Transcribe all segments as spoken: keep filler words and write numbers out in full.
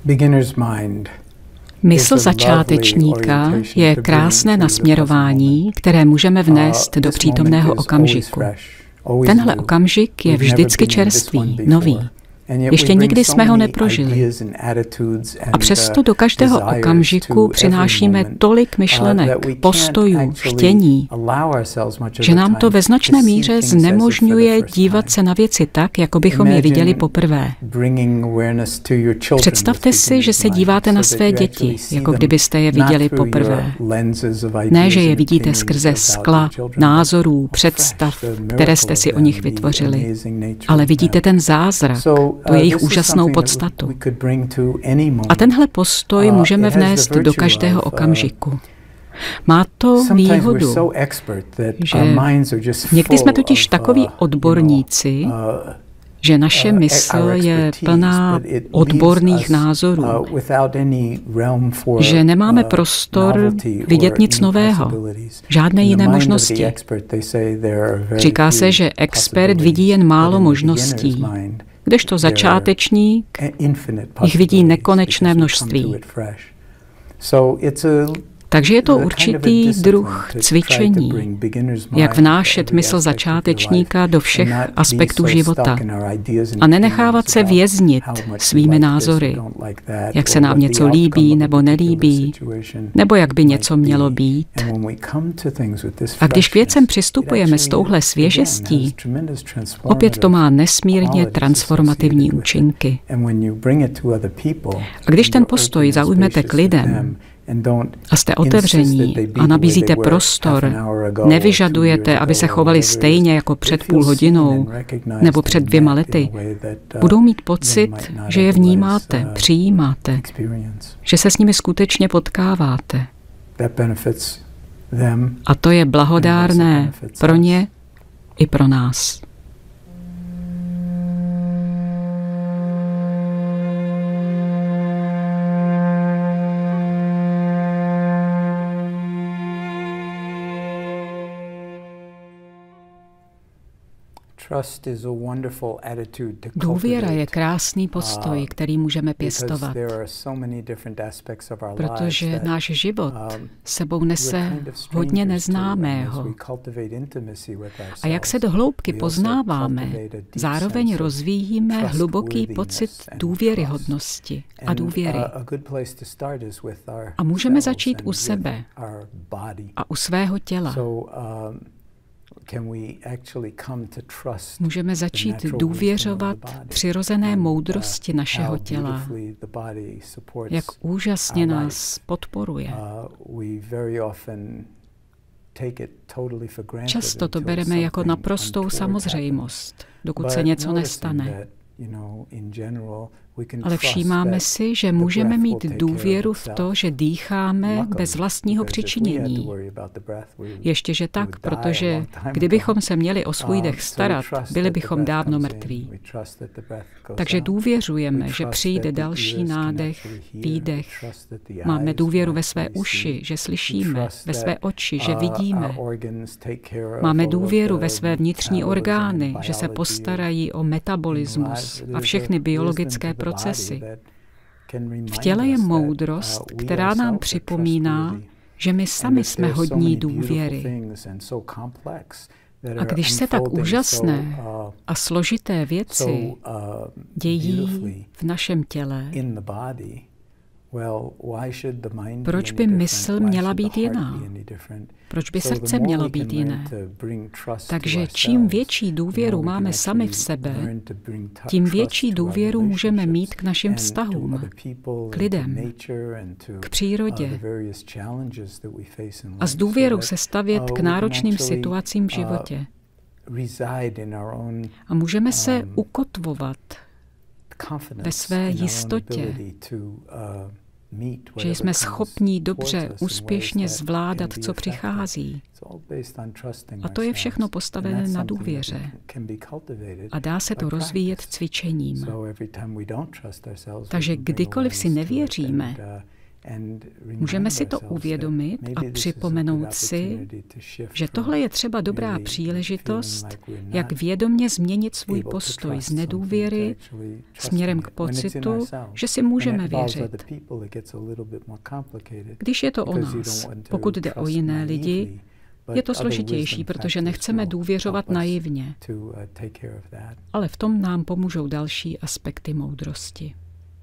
Mysl začátečníka je krásné nasměrování, které můžeme vnést do přítomného okamžiku. Tenhle okamžik je vždycky čerstvý, nový. Ještě nikdy jsme ho neprožili. A přesto do každého okamžiku přinášíme tolik myšlenek, postojů, chtění, že nám to ve značné míře znemožňuje dívat se na věci tak, jako bychom je viděli poprvé. Představte si, že se díváte na své děti, jako kdybyste je viděli poprvé. Ne, že je vidíte skrze skla, názorů, představ, které jste si o nich vytvořili, ale vidíte ten zázrak, tu jejich úžasnou podstatu. A tenhle postoj můžeme vnést do každého okamžiku. Má to výhodu, že někdy jsme totiž takoví odborníci, že naše mysl je plná odborných názorů, že nemáme prostor vidět nic nového, žádné jiné možnosti. Říká se, že expert vidí jen málo možností, kdežto začátečník jich vidí nekonečné množství. Takže je to určitý druh cvičení, jak vnášet mysl začátečníka do všech aspektů života a nenechávat se věznit svými názory, jak se nám něco líbí nebo nelíbí, nebo jak by něco mělo být. A když k věcem přistupujeme s touhle svěžestí, opět to má nesmírně transformativní účinky. A když ten postoj zaujmete k lidem, a jste otevření a nabízíte prostor, nevyžadujete, aby se chovali stejně jako před půl hodinou nebo před dvěma lety, budou mít pocit, že je vnímáte, přijímáte, že se s nimi skutečně potkáváte. A to je blahodárné pro ně i pro nás. Důvěra je krásný postoj, který můžeme pěstovat, protože náš život sebou nese hodně neznámého. A jak se do hloubky poznáváme, zároveň rozvíjíme hluboký pocit důvěryhodnosti a důvěry. A můžeme začít u sebe a u svého těla. Můžeme začít důvěřovat přirozené moudrosti našeho těla, jak úžasně nás podporuje. Často to bereme jako naprostou samozřejmost, dokud se něco nestane. Ale všímáme si, že můžeme mít důvěru v to, že dýcháme bez vlastního přičinění. Ještěže tak, protože kdybychom se měli o svůj dech starat, byli bychom dávno mrtví. Takže důvěřujeme, že přijde další nádech, výdech. Máme důvěru ve své uši, že slyšíme, ve své oči, že vidíme. Máme důvěru ve své vnitřní orgány, že se postarají o metabolismus a všechny biologické procesy. V těle je moudrost, která nám připomíná, že my sami jsme hodní důvěry. A když se tak úžasné a složité věci dějí v našem těle, proč by mysl měla být jiná? Proč by srdce mělo být jiné? Takže čím větší důvěru máme sami v sebe, tím větší důvěru můžeme mít k našim vztahům, k lidem, k přírodě a s důvěrou se stavět k náročným situacím v životě. A můžeme se ukotvovat ve své jistotě, že jsme schopní dobře, úspěšně zvládat, co přichází. A to je všechno postavené na důvěře. A dá se to rozvíjet cvičením. Takže kdykoliv si nevěříme, Můžeme si to uvědomit a připomenout si, že tohle je třeba dobrá příležitost, jak vědomě změnit svůj postoj z nedůvěry směrem k pocitu, že si můžeme věřit. Když je to o nás, pokud jde o jiné lidi, je to složitější, protože nechceme důvěřovat naivně. Ale v tom nám pomůžou další aspekty moudrosti.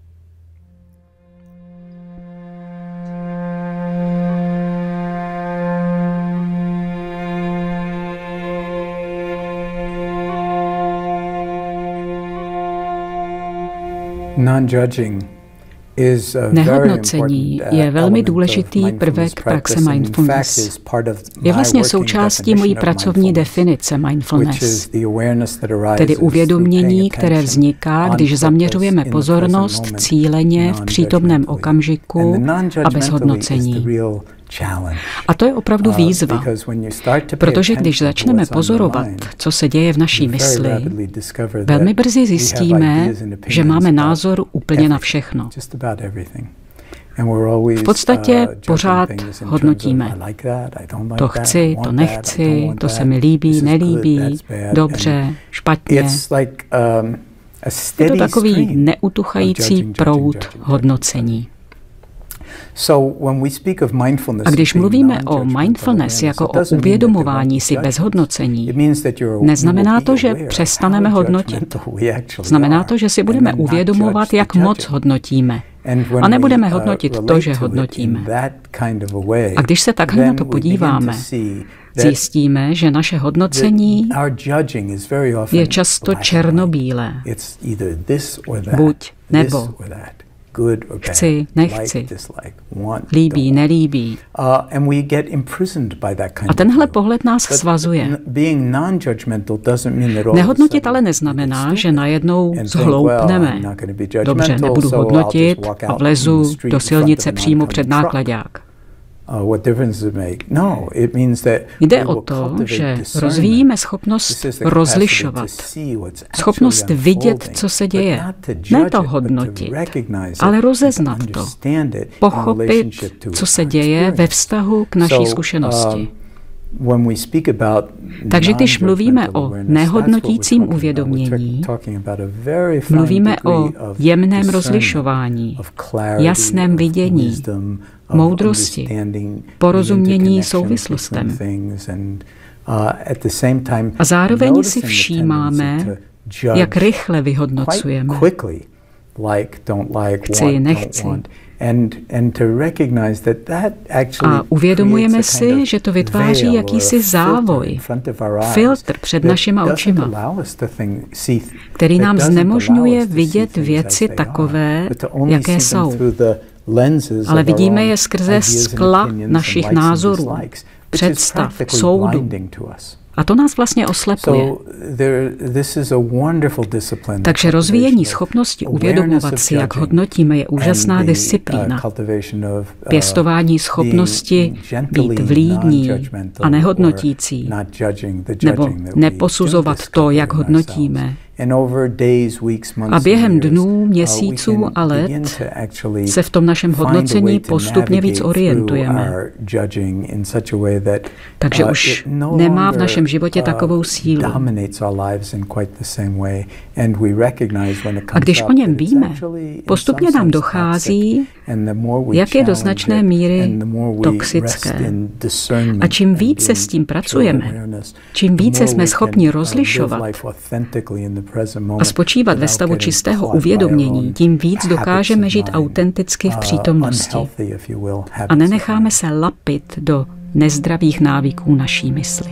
Nehodnocení je velmi důležitý prvek praxe mindfulness. Je vlastně součástí mojí pracovní definice mindfulness, tedy uvědomění, které vzniká, když zaměřujeme pozornost cíleně v přítomném okamžiku a bez hodnocení. A to je opravdu výzva, protože když začneme pozorovat, co se děje v naší mysli, velmi brzy zjistíme, že máme názor úplně na všechno. V podstatě pořád hodnotíme. To chci, to nechci, to se mi líbí, nelíbí, dobře, špatně. Je to takový neutuchající proud hodnocení. A když mluvíme o mindfulness jako o uvědomování si bez hodnocení, neznamená to, že přestaneme hodnotit. Znamená to, že si budeme uvědomovat, jak moc hodnotíme. A nebudeme hodnotit to, že hodnotíme. A když se takhle na to podíváme, zjistíme, že naše hodnocení je často černobílé. Buď nebo. Chci, nechci, líbí, nelíbí. A tenhle pohled nás svazuje. Nehodnotit ale neznamená, že najednou zhloupneme. Dobře, nebudu hodnotit a vlezu do silnice přímo před náklaďák. Jde o to, že rozvíjíme schopnost rozlišovat, schopnost vidět, co se děje. Ne to hodnotit, ale rozeznat to, pochopit, co se děje ve vztahu k naší zkušenosti. Takže když mluvíme o nehodnotícím uvědomění, mluvíme o jemném rozlišazáření, jasném vidění, moudrosti, porozumění souvislostem. A zároveň si všímáme, jak rychle vyhodnocujeme. Chci, nechci. A uvědomujeme si, že to vytváří jakýsi závoj, filtr před našima očima, který nám znemožňuje vidět věci takové, jaké jsou. Ale vidíme je skrze skla našich názorů, představ, soudů. A to nás vlastně oslepuje. Takže rozvíjení schopnosti uvědomovat si, jak hodnotíme, je úžasná disciplína. Pěstování schopnosti být vlídní a nehodnotící, nebo neposuzovat to, jak hodnotíme. A během dnů, měsíců a let se v tom našem hodnocení postupně víc orientujeme. Takže už nemá v našem životě takovou sílu. A když o něm víme, postupně nám dochází, jak je do značné míry toxické. A čím více s tím pracujeme, čím více jsme schopni rozlišovat a spočívat ve stavu čistého uvědomění, tím víc dokážeme žít autenticky v přítomnosti a nenecháme se lapit do nezdravých návyků naší mysli.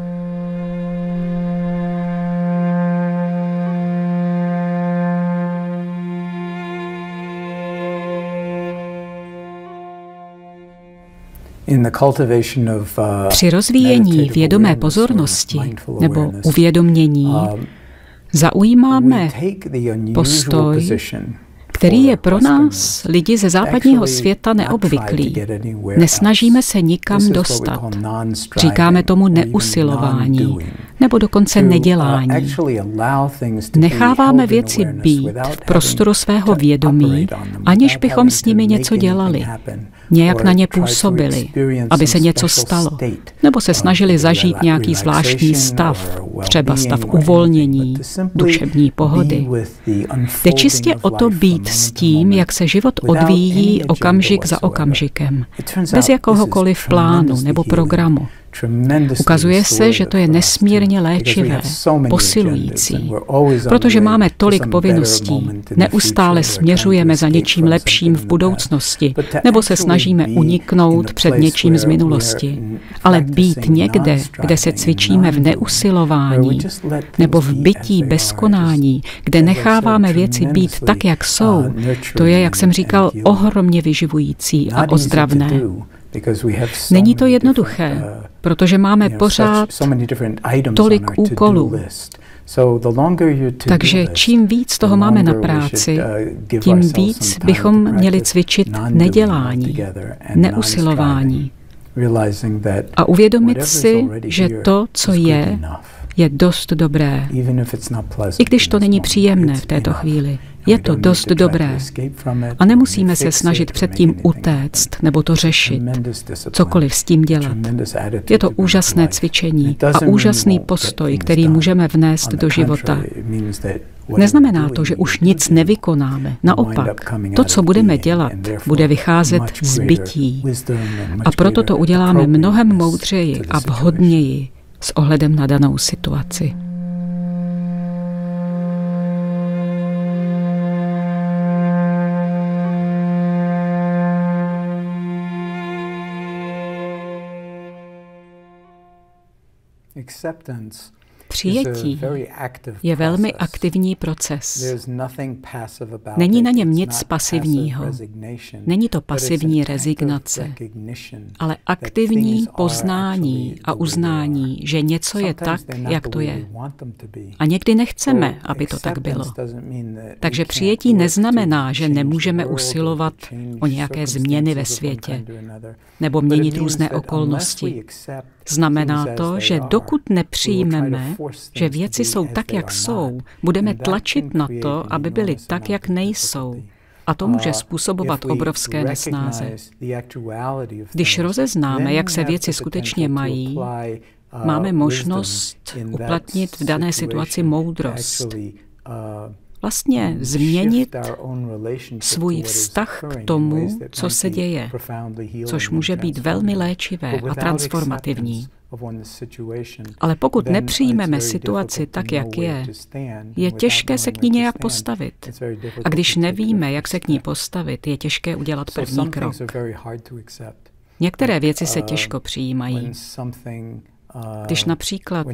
Při rozvíjení vědomé pozornosti nebo uvědomění zaujímáme postoj, který je pro nás, lidi ze západního světa, neobvyklý. Nesnažíme se nikam dostat. Říkáme tomu neusilování, nebo dokonce nedělání. Necháváme věci být v prostoru svého vědomí, aniž bychom s nimi něco dělali. Nějak na ně působili, aby se něco stalo, nebo se snažili zažít nějaký zvláštní stav, třeba stav uvolnění, duševní pohody. Jde čistě o to být s tím, jak se život odvíjí okamžik za okamžikem, bez jakéhokoliv plánu nebo programu. Ukazuje se, že to je nesmírně léčivé, posilující, protože máme tolik povinností, neustále směřujeme za něčím lepším v budoucnosti, nebo se snažíme uniknout před něčím z minulosti. Ale být někde, kde se cvičíme v neusilování, nebo v bytí bez konání, kde necháváme věci být tak, jak jsou, to je, jak jsem říkal, ohromně vyživující a ozdravné. Není to jednoduché, protože máme pořád tolik úkolů. Takže čím víc toho máme na práci, tím víc bychom měli cvičit nedělání, neusilování. A uvědomit si, že to, co je, je dost dobré. I když to není příjemné v této chvíli. Je to dost dobré. A nemusíme se snažit předtím utéct nebo to řešit, cokoliv s tím dělat. Je to úžasné cvičení a úžasný postoj, který můžeme vnést do života. Neznamená to, že už nic nevykonáme. Naopak, to, co budeme dělat, bude vycházet z bytí. A proto to uděláme mnohem moudřeji a vhodněji s ohledem na danou situaci. Přijetí je velmi aktivní proces. Není na něm nic pasivního. Není to pasivní rezignace, ale aktivní poznání a uznání, že něco je tak, jak to je. A někdy nechceme, aby to tak bylo. Takže přijetí neznamená, že nemůžeme usilovat o nějaké změny ve světě nebo měnit různé okolnosti. Znamená to, že dokud nepřijmeme, že věci jsou tak, jak jsou, budeme tlačit na to, aby byly tak, jak nejsou. A to může způsobovat obrovské nesnáze. Když rozeznáme, jak se věci skutečně mají, máme možnost uplatnit v dané situaci moudrost. Vlastně změnit svůj vztah k tomu, co se děje, což může být velmi léčivé a transformativní. Ale pokud nepřijmeme situaci tak, jak je, je těžké se k ní nějak postavit. A když nevíme, jak se k ní postavit, je těžké udělat první krok. Některé věci se těžko přijímají. Když například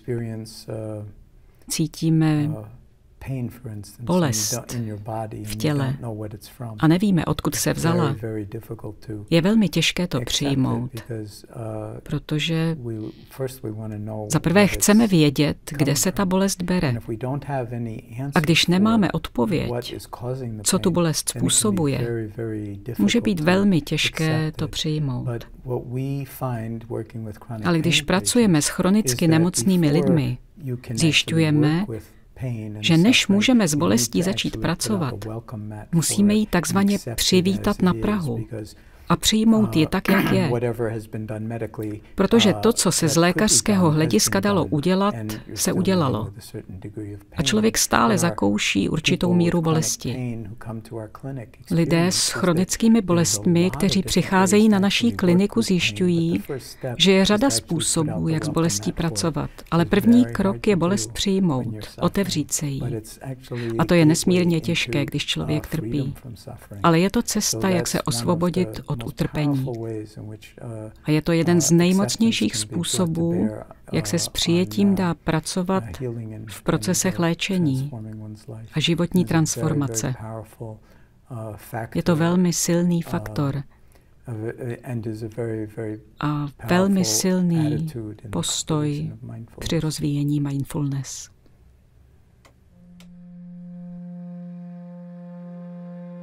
cítíme bolest v těle a nevíme, odkud se vzala, je velmi těžké to přijmout, protože za prvé chceme vědět, kde se ta bolest bere. A když nemáme odpověď, co tu bolest způsobuje, může být velmi těžké to přijmout. Ale když pracujeme s chronicky nemocnými lidmi, zjišťujeme, že než můžeme s bolestí začít pracovat, musíme ji takzvaně přivítat na prahu a přijmout ji tak, jak je. Protože to, co se z lékařského hlediska dalo udělat, se udělalo. A člověk stále zakouší určitou míru bolesti. Lidé s chronickými bolestmi, kteří přicházejí na naší kliniku, zjišťují, že je řada způsobů, jak s bolestí pracovat. Ale první krok je bolest přijmout, otevřít se jí. A to je nesmírně těžké, když člověk trpí. Ale je to cesta, jak se osvobodit od utrpení. A je to jeden z nejmocnějších způsobů, jak se s přijetím dá pracovat v procesech léčení a životní transformace. Je to velmi silný faktor a velmi silný postoj při rozvíjení mindfulness.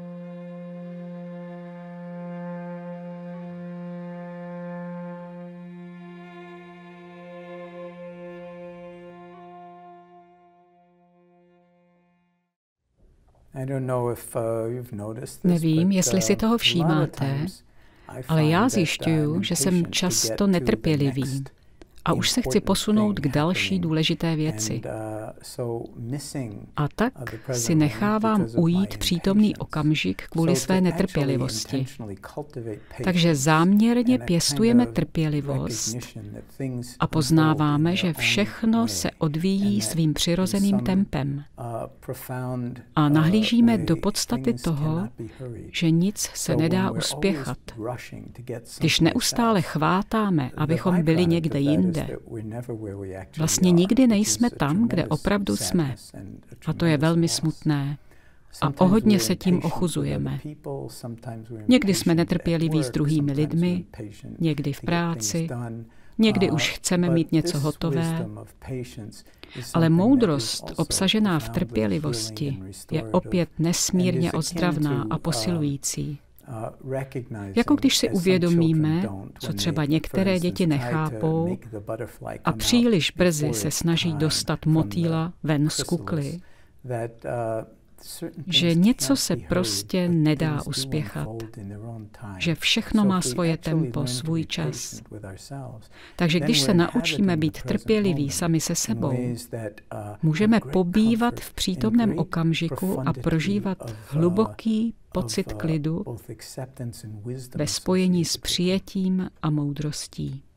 Nevím, jestli si toho všímáte, ale já zjišťuju, že jsem často netrpělivý a už se chci posunout k další důležité věci. A tak si nechávám ujít přítomný okamžik kvůli své netrpělivosti. Takže záměrně pěstujeme trpělivost a poznáváme, že všechno se odvíjí svým přirozeným tempem. A nahlížíme do podstaty toho, že nic se nedá uspěchat. Když neustále chvátáme, abychom byli někde jinde, vlastně nikdy nejsme tam, kde opravdu jsme. A to je velmi smutné. A o hodně se tím ochuzujeme. Někdy jsme netrpěliví s druhými lidmi, někdy v práci, někdy už chceme mít něco hotové, ale moudrost obsažená v trpělivosti je opět nesmírně ozdravná a posilující. Jako když si uvědomíme, co třeba některé děti nechápou a příliš brzy se snaží dostat motýla ven z kukly, že něco se prostě nedá uspěchat, že všechno má svoje tempo, svůj čas. Takže když se naučíme být trpěliví sami se sebou, můžeme pobývat v přítomném okamžiku a prožívat hluboký pocit klidu ve spojení s přijetím a moudrostí.